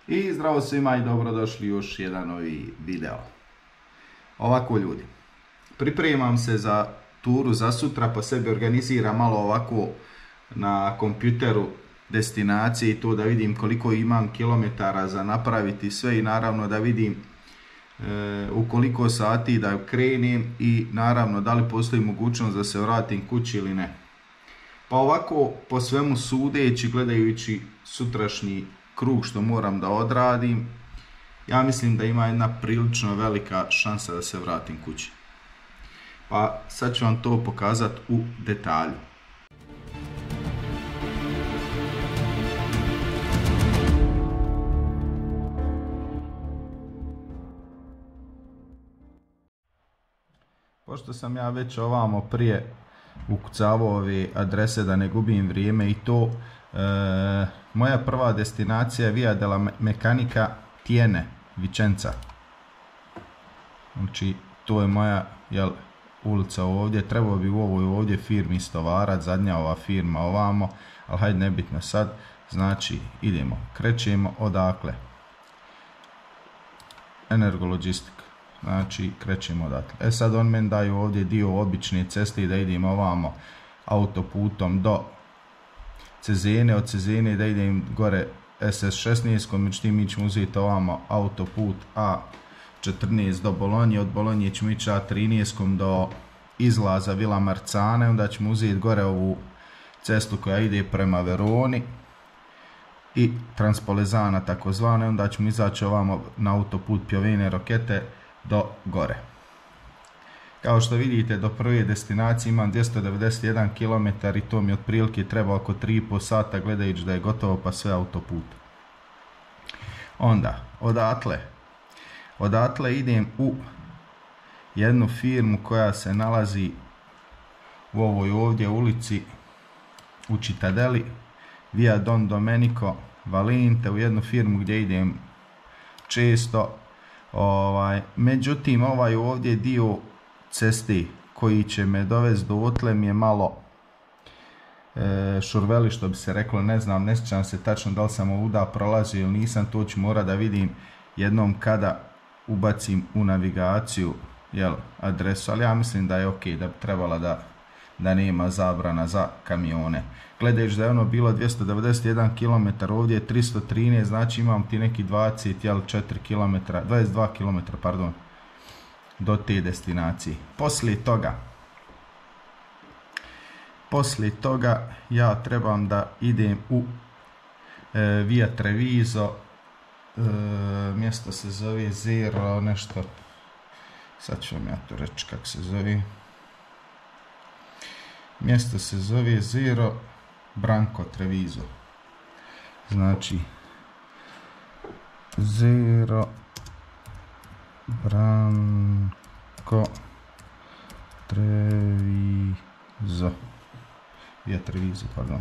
I zdravo svima i dobrodošli u još jedan novi video. Ovako ljudi, pripremam se za turu za sutra, pa sebi organiziram malo ovako na kompjuteru destinacije i to da vidim koliko imam kilometara za napraviti sve i naravno da vidim u koliko sati da krenem i naravno da li postoji mogućnost da se vratim kući ili ne. Pa ovako po svemu sudeći, gledajući sutrašnji krug što moram da odradim, ja mislim da ima jedna prilično velika šansa da se vratim kući. Pa sad ću vam to pokazati u detalju. Pošto sam ja već ovamo prije ukucavao ove adrese da ne gubim vrijeme i to, moja prva destinacija je Via della Meccanica Tiene, Vicenza. Znači to je moja ulica ovdje, trebao bi u ovoj ovdje firmi istovarat, zadnja ova firma ovamo, ali hajde nebitno sad. Znači idemo, krećemo odakle, Energologistika. Znači krećemo odatle. Sad on meni daju ovdje dio obične ceste i da idem ovamo autoputom do Cezene, od Cezene da idem gore SS16, međutim mi ćemo uzeti ovamo autoput A14 do Bolonje, od Bolonje ćemo ići A13 do izlaza Villa Marzane, onda ćemo uzeti gore ovu cestu koja ide prema Veroni i Transpolezana takozvane, onda ćemo izaći ovamo na autoput Piovene Rokete do gore. Kao što vidite, do prve destinacije imam 291 km i to mi otprilike treba oko 3,5 sata gledajući da je gotovo pa sve autoput. Onda odatle idem u jednu firmu koja se nalazi u ovoj ovdje ulici u Cittadeli, Via Don Domenico Valente, u jednu firmu gdje idem često. Međutim ovaj ovdje dio cesti koji će me dovesti do otle mi je malo šurveli, što bi se reklo, ne znam, ne sjećam se tačno da li sam ovuda prolazio ili nisam, to ću morat da vidim jednom kada ubacim u navigaciju adresu, ali ja mislim da je ok, da bi trebala da nema zabrana za kamione. Gledajući da je ono bilo 291 km, ovdje je 313, znači imam ti neki 22 km do te destinacije. Poslije toga ja trebam da idem u Via Treviso, mjesto se zove Zero nešto, sad ću vam ja to reći kako se zove. Mjesto se zove Zero Branco Treviso. Znači Zero Branco Treviso. Via Treviso, pardon.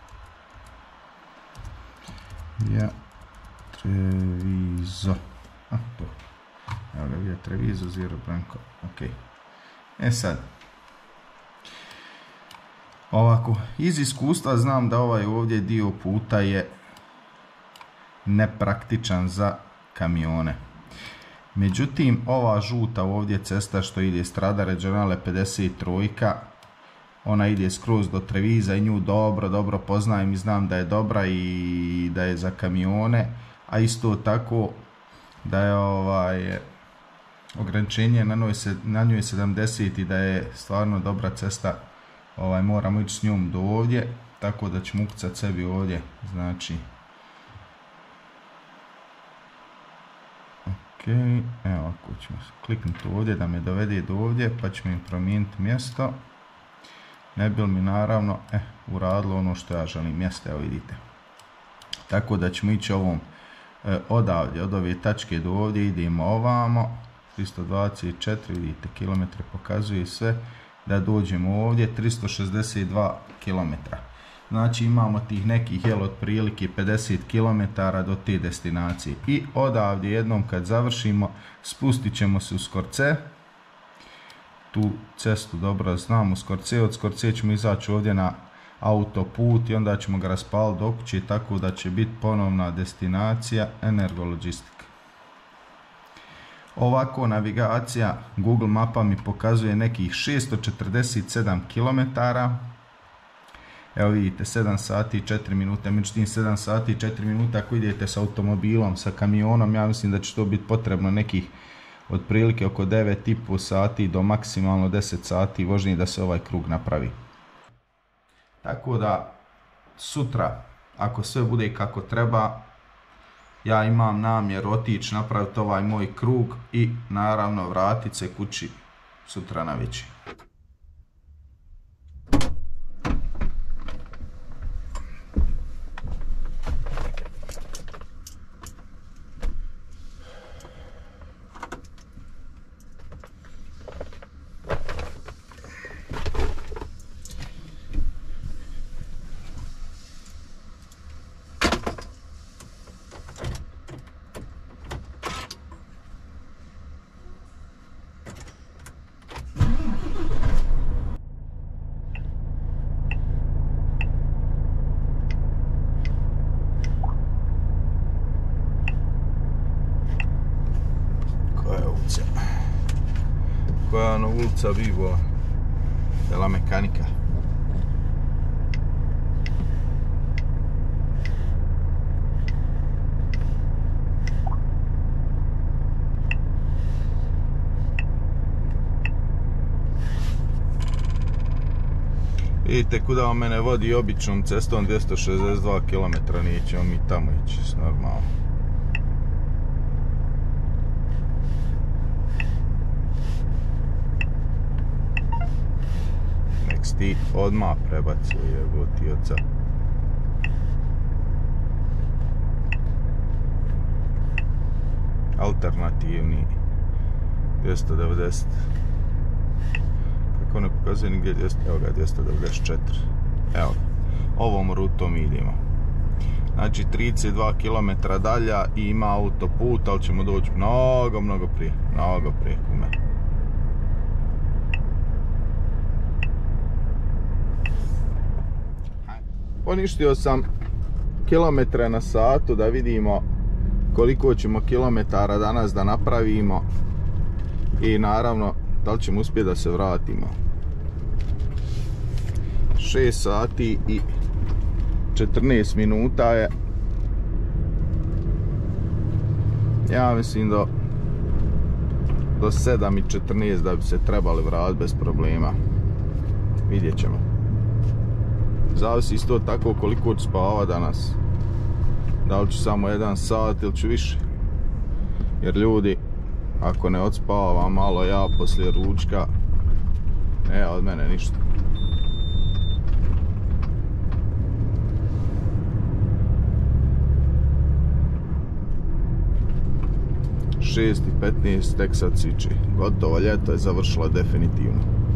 Via Treviso. To. Evo ga, Via Treviso, Zero Branco. Ok. Sad. Ovako, iz iskustva znam da ovaj ovdje dio puta je nepraktičan za kamione. Međutim, ova žuta ovdje cesta što ide Strada Regionale 53, ona ide skroz do Trevisa i nju dobro poznajem i znam da je dobra i da je za kamione, a isto tako da je ograničenje na njoj 70 i da je stvarno dobra cesta. Moramo ići s njom do ovdje, tako da ćemo ukucati sebi ovdje, znači ok, evo ako ćemo kliknuti ovdje da me dovede do ovdje, pa ćemo im promijeniti mjesto, ne bi mi naravno uradilo ono što ja želim, mjesto, evo vidite. Tako da ćemo ići ovom odavdje, od ove tačke do ovdje, idemo ovamo, 324, vidite, kilometre pokazuje sve, da dođemo ovdje 362 km. Znači imamo tih nekih otprilike 50 km do te destinacije. I odavdje jednom kad završimo spustit ćemo se u Skorce. Tu cestu dobro znam, u Skorce. Od Skorce ćemo izaći ovdje na autoput i onda ćemo ga raspaliti do kuće, tako da će biti ponovna destinacija Energologistika. Ovako navigacija Google mapa mi pokazuje nekih 647 km. Evo vidite, 7 sati i 4 minute, međutim 7 sati i 4 minuta ako idete s automobilom, sa kamionom, ja mislim da će to biti potrebno nekih otprilike oko 9,5 sati do maksimalno 10 sati vožnje da se ovaj krug napravi. Tako da sutra, ako sve bude kako treba, ja imam namjer otići napraviti ovaj moj krug i naravno vratiti se kući sutra navečer. Koja je ulica Vivo della Meccanica. Vidite kuda on mene vodi običnom cestom 262 km, nećemo mi tamo ići, normalno. Ti odmah prebacuje jebotioca. Alternativni 290. Kako ne pokazuje nigdje 200, evo ga 294. Evo, ovom rutom idemo. Znači 32 km dalja i ima autoput, ali ćemo doći mnogo prije kume. Poništio sam kilometre na satu da vidimo koliko ćemo kilometara danas da napravimo i naravno da li ćemo uspjeti da se vratimo. 6 sati i 14 minuta je. Ja mislim do 7:14 da bi se trebali vratiti bez problema. Vidjet ćemo. Zavisi isto tako koliko ću spava danas. Da li ću samo 1 sat ili ću više. Jer ljudi, ako ne odspavam malo ja poslije ručka, ne od mene ništa. Šest i 15 tek sad siči. Gotovo, ljeto je završilo definitivno.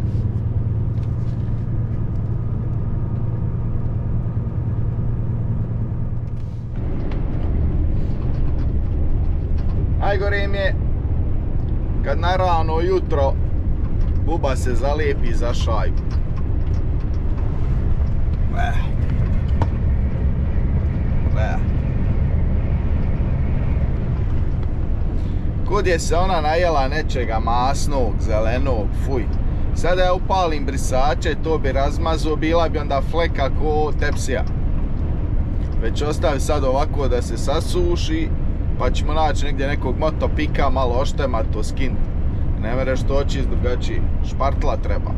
Najgore mi je kad na rano jutro buba se zalijepi za šajbu. Kud je se ona najela nečega masnog, zelenog, fuj. Sada ja upalim brisače, to bi razmazao, bila bi onda fleka ko tepsija. Već ostavi sad ovako da se sasuši, pa ćemo naći negdje nekog motopika, malo oštema to skin. Ne mereš doći iz drugačiji, špartla treba.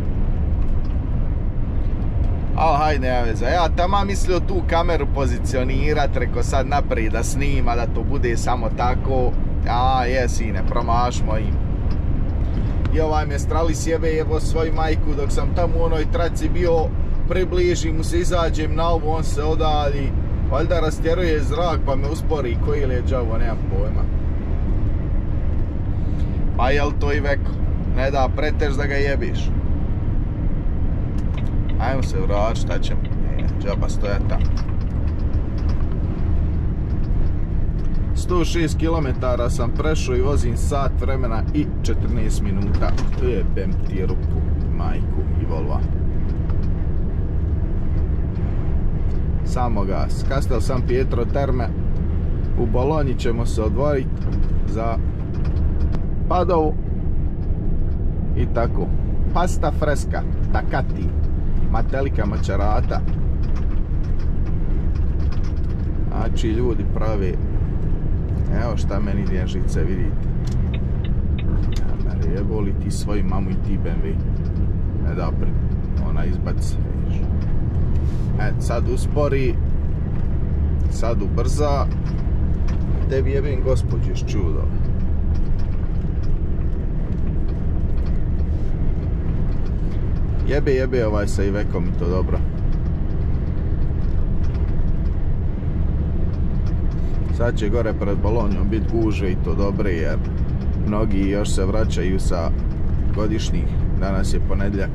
Ali hajde, nema veze. Ja tamo mislio tu kameru pozicionirat, reko sad naprijed da snima, da to bude samo tako. A je sine, promašmo im. I ovaj me strali sjebe jebo svoju majku dok sam tamo u onoj traci bio, približim mu se, izađem na ovu, on se odalji. Valjda rastjeruje zrak pa me uspori, koji li je đavo, nemam pojma. Pa jel to i veko? Ne da preteš da ga jebiš. Ajmo se vrati, šta ćemo? Džaba stoja tamo. 106 km sam prešao i vozim sat vremena i 14 minuta. Jebem ti ruku, majku i volva. samo gas. Castel San Pietro Terme, u Bolonji ćemo se odvojiti za Padovu i tako. Pasta fresca, takati, matelika macerata. Znači ljudi prave, evo šta meni dježice, vidite. Jeboli ti svoju mamu i ti BMW. Ne da ona izbaci. Sad uspori, sad ubrza. Tebi jebim gospođiš čudo. Jebe ovaj sa Ivekom i to dobro. Sad će gore pred Bolonjom biti gužve i to dobre jer mnogi još se vraćaju sa godišnjih. Danas je ponedjeljak.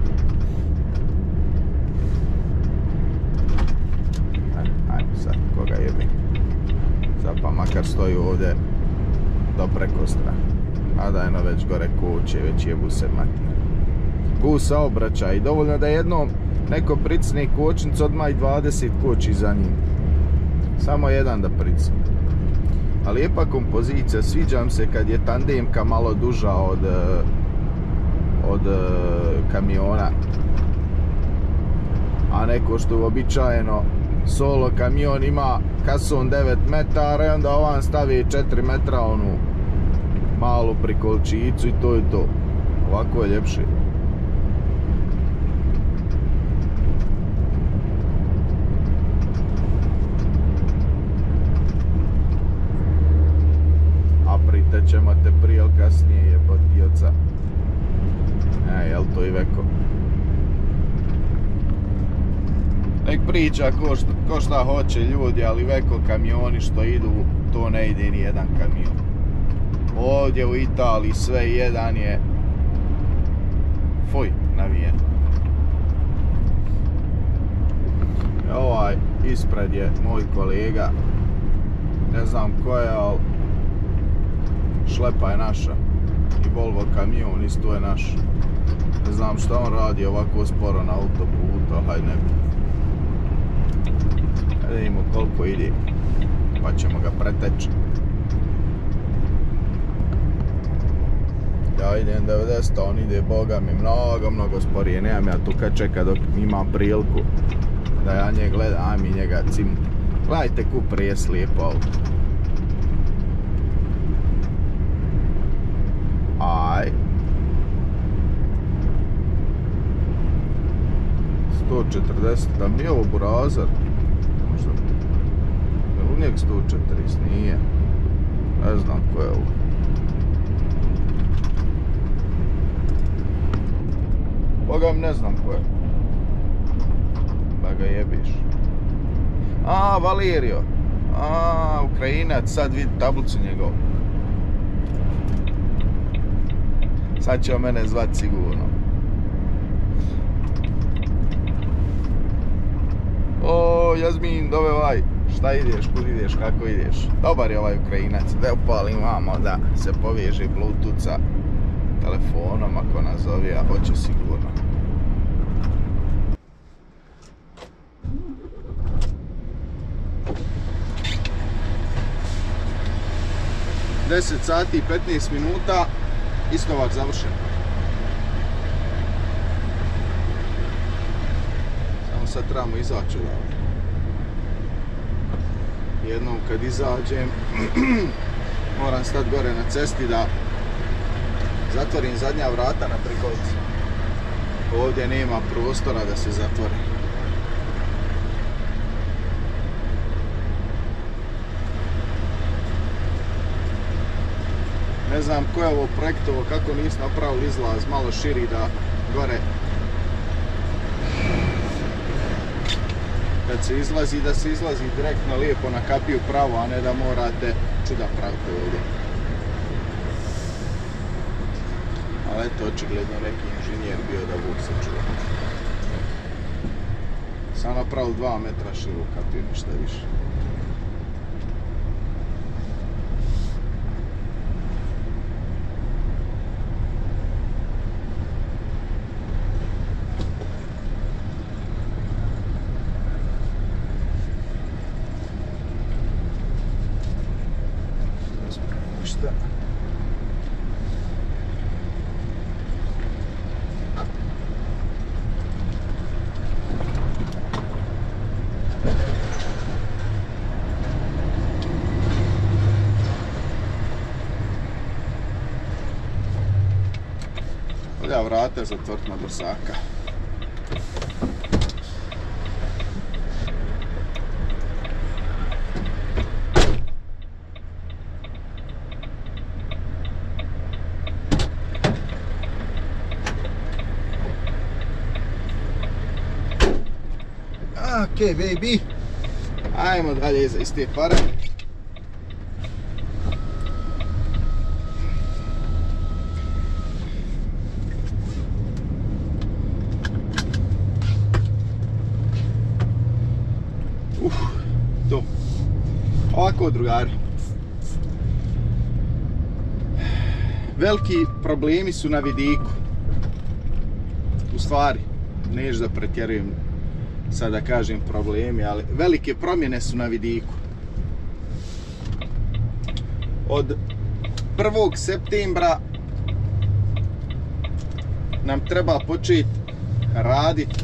Ajmo sad, koga jebe. Sad pa makar stoji ovdje do prekostra. A da eno već gore koče, već jebu se matir. Gu saobraćaj, dovoljno da jednom neko pricne kočnicu, odmah i 20 koči za njim. Samo jedan da pricne. Ali lijepa kompozicija, sviđam se kad je tandemka malo duža od kamiona. A neko što uobičajeno solo kamion ima kason 9 metara i onda ovan stavi 4 metra onu malu prikolčicu i to je to. Ovako je ljepše. Ćemo te prije ili kasnije jeboti oca. Jel to Iveko? Nek priča ko šta hoće ljudi, ali Iveko kamioni što idu, to ne ide ni jedan kamion. Ovdje u Italiji sve jedan je fuj, navijen. Ovaj ispred je moj kolega, ne znam ko je, ali šlepa je naša i Volvo kamion isto je naš. Ne znam šta on radi ovako sporo na autoputu, ali hajde ne bi. Da vidimo koliko ide, pa ćemo ga preteći. Ja idem 90, on ide boga mi mnogo sporije. Nemam ja tu kad čeka dok imam priliku da ja njega gledam, a mi njega cim. Gledajte ku prije slijepo auto. Aj 140, da mi je ovo burazar možda, je li u njeg 140, nije, ne znam ko je ovo. Boga mi ne znam ko je, da ga jebiš. A, Valerio, a, Ukrajinac, sad vidi tablicu njegovu. Sad će o mene zvat sigurno. O, Jazmin, dove ovaj. Šta ideš, kud ideš, kako ideš? Dobar je ovaj Ukrajinac. Da upalim vamo da se poveže Bluetooth sa telefonom ako nas zove, a hoće sigurno. Deset sati i 15 minuta. Istovak završen. Samo sad trebamo izaći odavde. Jednom kad izađem moram stati gore na cesti da zatvorim zadnja vrata na prikolici. Ovdje nema prostora da se zatvori. Ne znam ko je ovo projektovo, kako nisu napravili izlaz malo širi da gore kad se izlazi, da se izlazi direktno lijepo na kapiju pravo, a ne da morate čuda praviti ovdje. Ali eto, očigledno neki inženjer bio da Bog se čuva. Sam napravili 2 metra širu kapiju, ništa više. ništa. Valja vrata zatvoriti na drsaka. Ok, baby. Ajmo dalje za iste pare. To. Ovako, drugari. Veliki problemi su na vidiku. U stvari, neću da pretjerujem sad da kažem problemi, ali velike promjene su na vidiku. Od 1. septembra nam treba početi raditi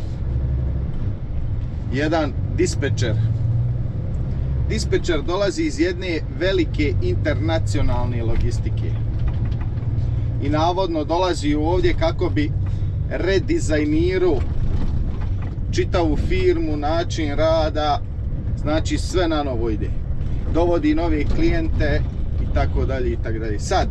jedan dispečer. Dispečer dolazi iz jedne velike internacionalne logistike i navodno dolazi ovdje kako bi redizajnirao čitavu firmu, način rada, znači sve na novo ide. Dovodi nove klijente i tako dalje i tako dalje. Sad,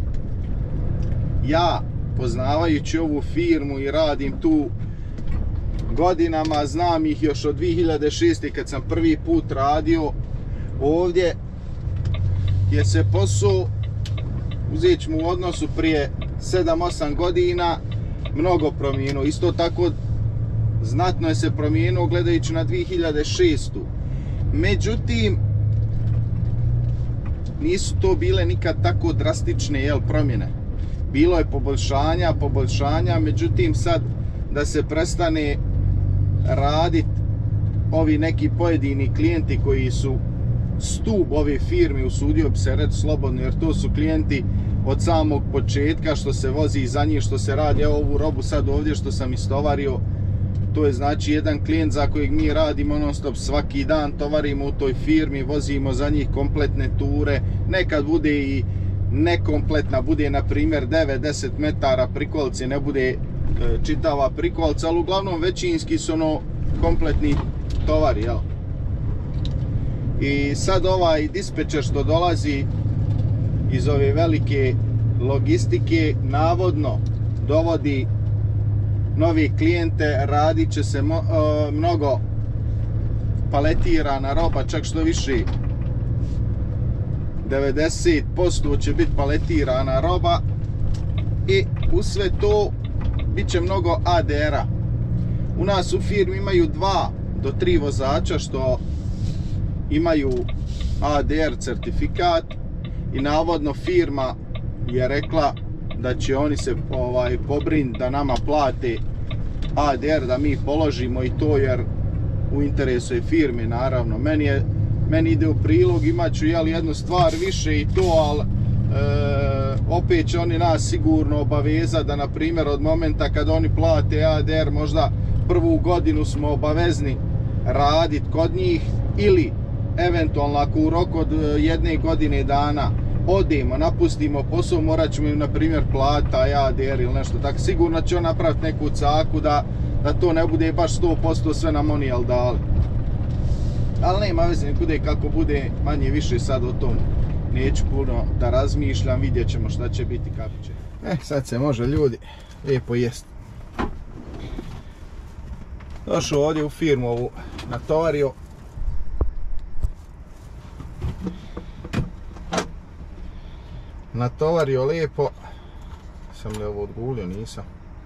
ja poznavajući ovu firmu i radim tu godinama, znam ih još od 2006. kad sam prvi put radio ovdje, je se posao, uzet ću mu u odnosu prije 7-8 godina, mnogo promijenio. Isto tako znatno je se promijenio gledajući na 2006. Međutim, nisu to bile nikad tako drastične promjene. Bilo je poboljšanja, međutim sad da se prestane raditi ovi neki pojedini klijenti koji su stup ove firme, usudio bi se reći slobodno, jer to su klijenti od samog početka, što se vozi za njih, što se radi. Evo ovu robu sad ovdje što sam istovario, to je znači jedan klijent za kojeg mi radimo non stop svaki dan, tovarimo u toj firmi, vozimo za njih kompletne ture, nekad bude i nekompletna, bude na primjer 9-10 metara prikolice, ne bude čitava prikolica, ali uglavnom većinski su ono kompletni tovari, jel? I sad ovaj dispečer što dolazi iz ove velike logistike navodno dovodi novi klijente, radit će se mnogo paletirana roba, čak što više 90% će biti paletirana roba i uz sve to bit će mnogo ADR-a. U nas u firmi imaju 2 do 3 vozača što imaju ADR certifikat i navodno firma je rekla da će oni se pobriniti da nama plate ADR, da mi položimo i to, jer u interesu je firme naravno. Meni ide u prilog, imat ću jednu stvar više i to, ali opet će oni nas sigurno obavezati da, na primjer, od momenta kad oni plate ADR, možda prvu godinu smo obavezni raditi kod njih, ili eventualno ako u roku od 1 godine dana odemo, napustimo posao, morat ćemo im, na primjer, plata ADR ili nešto tako. Sigurno će on napraviti neku caku da to ne bude baš 100% sve nam oni dali. Ali nema veze, nek bude kako bude, manje više sad o tom neću puno da razmišljam, vidjet ćemo šta će biti, kako će. Sad se može, ljudi, lijepo jest. Došao ovdje u firmu ovu, natovario. Natovario lijepo. Sam li ovo odgulio? Nisam.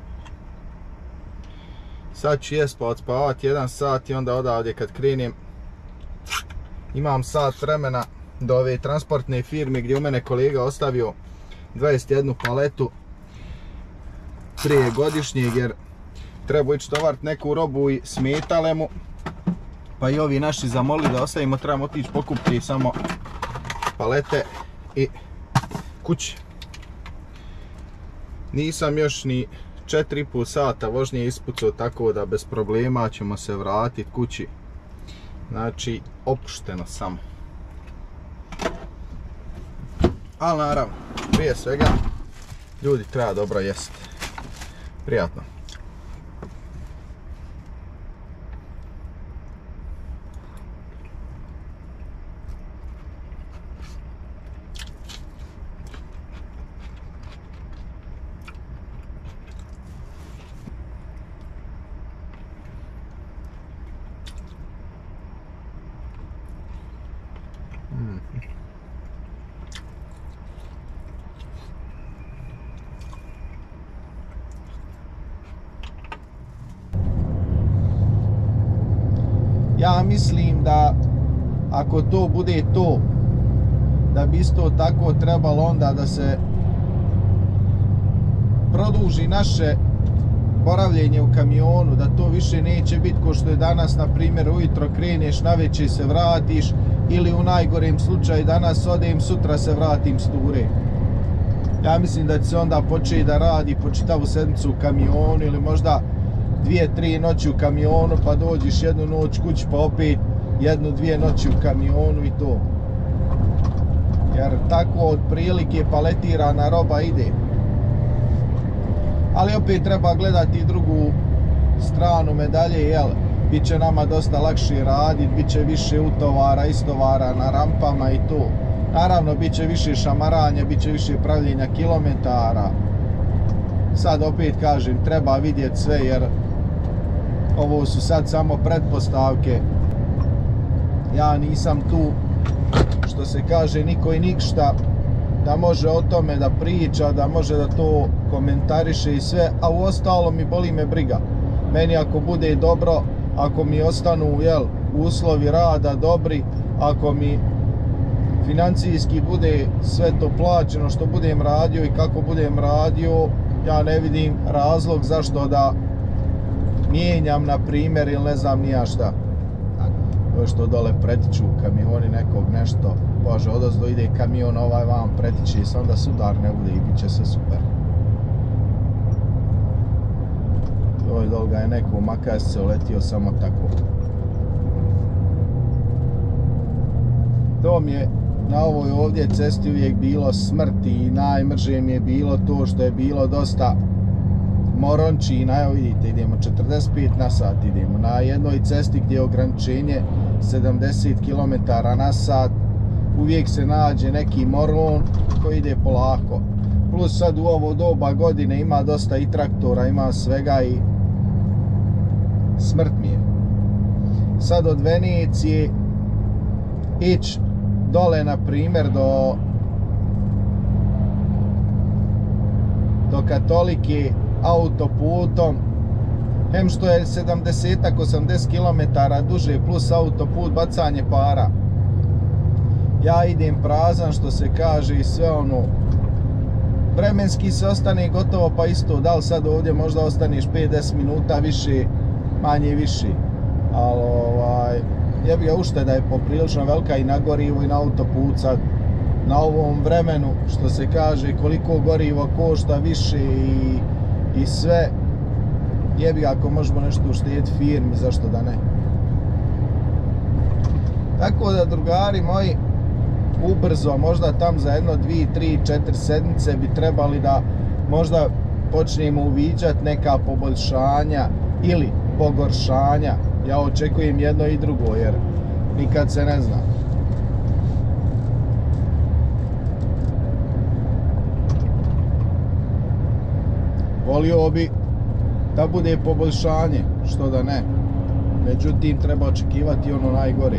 Sad ću jest pa odspavati 1 sat i onda odavdje kad krenem imam sat vremena do ove transportne firme gdje u mene kolega ostavio 21 paletu prije godišnjeg, jer treba ići tovariti neku robu i smetale mu, pa i ovi naši zamolili da ostavimo, trebamo otići pokupiti samo palete i kući. Nisam još ni 4,5 sata vožnje ispucao, tako da bez problema ćemo se vratiti kući. Znači, opušteno samo. Ali naravno, prije svega, ljudi, treba dobro jesti. Prijatno. Ja mislim da ako to bude to, da bi isto tako trebalo onda da se produži naše boravljenje u kamionu, da to više neće biti ko što je danas, na primjer, ujutro kreneš, navečer se vratiš, ili u najgorem slučaju danas odem, sutra se vratim s ture. Ja mislim da će se onda početi da radi po čitavu sedmicu u kamionu, ili možda 2-3 noći u kamionu, pa dođeš jednu noć kući, pa opet 1-2 noći u kamionu i to. Jer tako otprilike paletirana roba ide. Ali opet treba gledati i drugu stranu medalje, jel? Biće nama dosta lakše raditi, bit će više utovara, istovara na rampama i to. Naravno, bit će više šamaranja, bit će više pravljenja kilometara. Sad opet kažem, treba vidjeti sve, jer ovo su sad samo pretpostavke. Ja nisam tu, što se kaže, niko i nikšta da može o tome da priča, da može da to komentariše i sve, a u ostalo mi boli me briga. Meni ako bude dobro, ako mi ostanu, jel, uslovi rada dobri, ako mi financijski bude sve to plaćeno što budem radio i kako budem radio, ja ne vidim razlog zašto da mijenjam, na primjer, ili ne znam ni ja šta. To što dole pretiču kamioni nekog nešto, bože, odozdo ide kamion, ovaj vam pretiče i onda sudar ne bude i bit će sve super. Ovaj dol ga je neko makasice uletio samo tako. To mi je na ovoj ovdje cesti uvijek bilo smrti i najmrže mi je bilo to što je bilo dosta morončina. Evo vidite, idemo 45 na sat, idemo na jednoj cesti gdje je ograničenje 70 km na sat. Uvijek se nađe neki moron koji ide polako. Plus sad u ovo doba godine ima dosta i traktora, ima svega i smrt mi je. Sad od Venecije ići dole, na primjer, do Katolike autoputom, hem što je 70-80 km duže plus autoput, bacanje para. Ja idem prazan, što se kaže, i sve ono, vremenski se ostane gotovo pa isto, da li sad ovdje možda ostaneš 5-10 minuta više, manje više, ali jebi ga, ušteda je poprilično velika i na gorivo i na autoput sad. Na ovom vremenu, što se kaže, koliko gorivo košta više i sve, jebi ga, ako možemo nešto uštediti firmi, zašto da ne. Tako da, drugari moji, ubrzo, možda tam za 1, 2, 3, 4 sedmice bi trebali da možda počnemo uviđati neka poboljšanja ili pogoršanja. Ja očekujem jedno i drugo, jer nikad se ne zna. Volio bi da bude poboljšanje, što da ne. Međutim, treba očekivati ono najgore.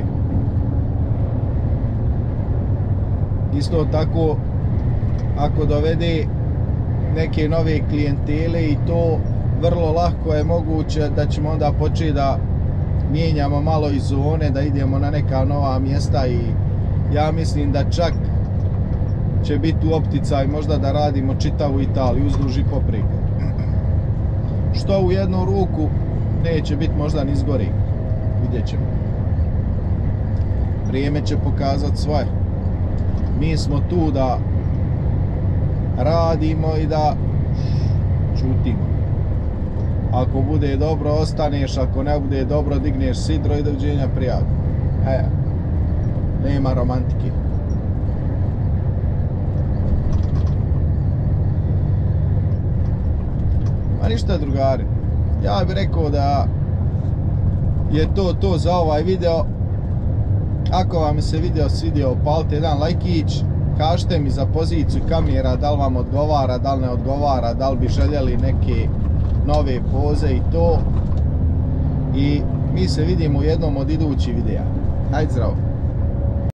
Isto tako, ako dovede neke nove klijentele i to, vrlo lako je moguće da ćemo onda početi da mijenjamo malo i zone, da idemo na neka nova mjesta i ja mislim da čak će biti u opticaj možda da radimo čitavu Italiju uzduž i poprijeko. Što u jednu ruku neće biti možda ni zgori. Vidjet ćemo. Vrijeme će pokazati svoje. Mi smo tu da radimo i da čutimo. Ako bude dobro ostaneš, ako ne bude dobro digneš sidro i doviđenja prijatelju. Nema romantike. A ništa drugari, ja bih rekao da je to za ovaj video. Ako vam se video svidio, palite jedan lajkić, kažite mi za poziciju kamera da li vam odgovara, da li ne odgovara, da li bi željeli neke nove poze i to. I mi se vidimo u jednom od idućih videa. Hajde zdravo!